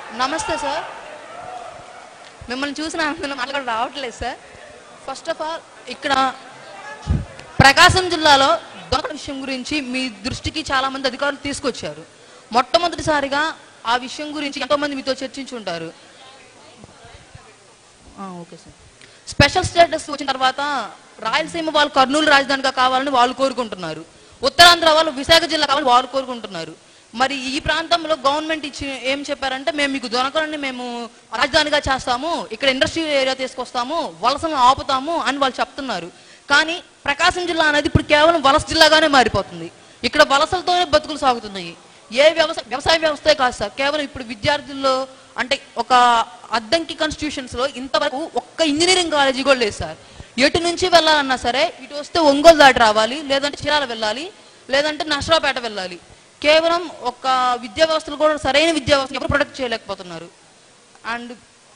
నమస్తే సార్. మిమ్మల్ని చూసిన ఆనందం మాట్లాడ రావట్లేదు సార్. ఫస్ట్ ఆఫ్ ఆల్ ఇక్కడ ప్రకాశం జిల్లాలో దొంగల విషయం గురించి మీ దృష్టికి చాలామంది అధికారులు తీసుకొచ్చారు. మొట్టమొదటిసారిగా ఆ విషయం గురించి ఎంతోమంది మీతో చర్చించుంటారు. Okay sir. స్పెషల్ స్టేటస్ వచ్చిన తర్వాత రాయలసీమ వాళ్ళు కర్నూలు రాజధానిగా కావాలని వాళ్ళు కోరుకుంటున్నారు. ఉత్తరాంధ్ర వాళ్ళు విశాఖ జిల్లా కావాలని వాళ్ళు కోరుకుంటున్నారు. మరి ఈ ప్రాంతంలో గవర్నమెంట్ ఏం చెప్పారంటే మేము మీకు దొనకలని మేము రాజధానిగా చేస్తాము, ఇక్కడ ఇండస్ట్రియల్ ఏరియా తీసుకొస్తాము, వలసను ఆపుతాము అని వాళ్ళు చెప్తున్నారు. కానీ ప్రకాశం జిల్లా అనేది ఇప్పుడు కేవలం వలస జిల్లాగానే మారిపోతుంది. ఇక్కడ వలసలతోనే బతుకులు సాగుతున్నాయి. ఏ వ్యవసాయ వ్యవస్థే కాదు సార్. కేవలం ఇప్పుడు విద్యార్థుల్లో అంటే ఒక అద్దంకి కాన్స్టిట్యూషన్స్లో ఇంతవరకు ఒక్క ఇంజనీరింగ్ కాలేజీ కూడా లేదు సార్. ఎటు నుంచి వెళ్ళాలన్నా సరే ఇటు వస్తే ఒంగోలు దాటి రావాలి, లేదంటే చీరాల వెళ్ళాలి, లేదంటే నర్సరావుపేట వెళ్ళాలి. కేవలం ఒక విద్యా వ్యవస్థలు కూడా సరైన విద్యా వ్యవస్థ ఎవరు ప్రొటెక్ట్ చేయలేకపోతున్నారు. అండ్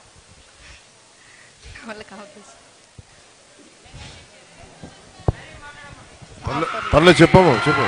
పర్లేదు చెప్పమ్మా చెప్పు.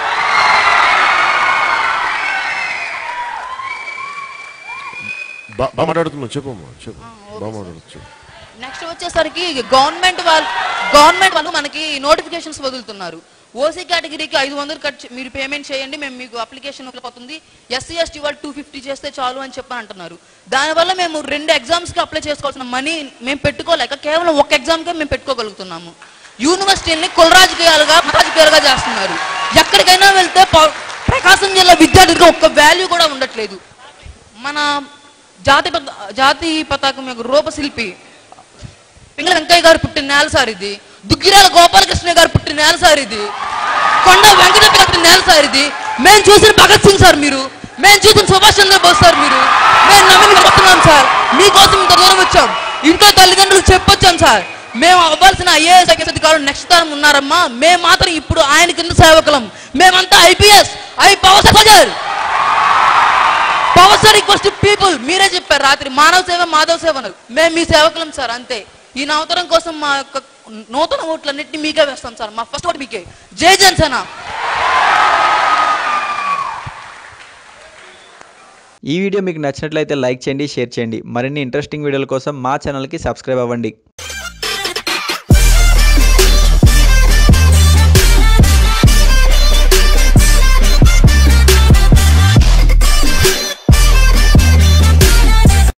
బాగా మాట్లాడుతున్నావు చెప్పమ్మా చెప్పు. బాగా మాట్లాడచ్చు. నెక్స్ట్ వచ్చేసరికి గవర్నమెంట్ వాళ్ళు మనకి నోటిఫికేషన్స్ వదులుతున్నారు. ఓసీ కేటగిరీకి 500 మీరు పేమెంట్ చేయండి, మేము మీకు అప్లికేషన్ పోతుంది. ఎస్సీ ఎస్టీ వాళ్ళు 250 చేస్తే చాలు అని చెప్పని అంటున్నారు. దానివల్ల మేము 2 ఎగ్జామ్స్కి అప్లై చేసుకోవాల్సిన మనీ మేము పెట్టుకోలేక కేవలం ఒక ఎగ్జామ్కే మేము పెట్టుకోగలుగుతున్నాము. యూనివర్సిటీని కుల రాజకీయాలుగా చేస్తున్నారు. ఎక్కడికైనా వెళ్తే ప్రకాశం జిల్లా విద్యార్థులకు ఒక్క వాల్యూ కూడా ఉండట్లేదు. మన జాతీయ పతాకం యొక్క రూపశిల్పి పింగళ వెంకయ్య గారు పుట్టిన నేల సార్ ఇది. దుగ్గిరాల గోపాలకృష్ణ గారు పుట్టిన నేల సార్ ఇది. కొండ వెంకటప్ప గారు పుట్టిన నేల సార్ ఇది. మేము చూసిన భగత్ సింగ్ సార్ మీరు, మేము చూసిన సుభాష్ చంద్రబోస్ సార్ మీరు. మేము నమ్మి వస్తున్నాం సార్. మీకోసం ఇంత దూరం వచ్చాం. ఇంట్లో తల్లిదండ్రులకు చెప్పొచ్చాం సార్. మేము అవ్వాల్సిన ఐఏఎస్ అధికారులు నెక్స్ట్ తరం ఉన్నారమ్మా. మేము మాత్రం ఇప్పుడు ఆయన కింద సేవకులం. మేమంతా IPS power equals to people. మీరే చెప్పారు రాత్రి మానవ సేవ మాధవ సేవ అన్నారు. మేము మీ సేవకులం సార్ అంతే. ఈ నవతరం కోసం మా యొక్క నూతన ఓట్లన్నింటినీ మీకే వేస్తాం సార్. మా ఫస్ట్ ఓటు మీకే. జై జనసేన. ఈ వీడియో మీకు నచ్చినట్లయితే లైక్ చేయండి, షేర్ చేయండి. మరిన్ని ఇంట్రెస్టింగ్ వీడియోల కోసం మా ఛానల్కి సబ్స్క్రైబ్ అవ్వండి.